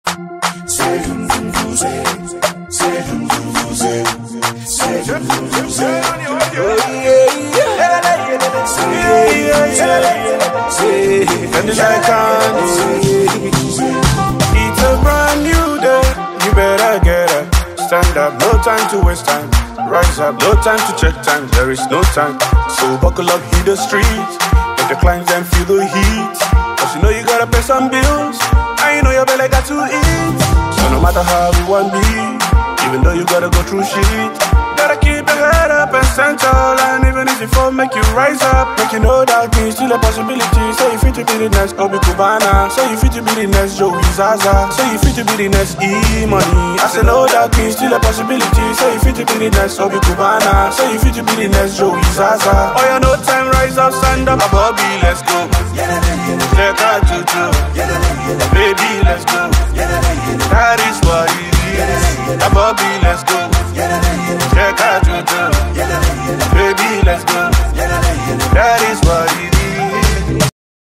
It's a brand new day, you better get up. Stand up, no time to waste time. Rise up, no time to check time, there is no time. So buckle up, hit the streets. Let the clients then feel the heat. Cause you know you gotta pay some bills, and you know your belly got to eat. So no matter how you want be, even though you gotta go through shit, gotta keep your head up and stand tall. And even if you fall, make you rise up. Make you know that things still a possibility. So you fit to be the next Obi Kubana. So you fit to be the next Joey Zaza. So you fit to be the next E-Money. I say no that things still a possibility. So you fit to be the next Obi Kubana. So you fit to be the next Joey Zaza. Oh yeah, no time, rise up, stand up, Bobby, let's go. Check out Juju, baby, let's go. That is what it is. Bobby, let's go.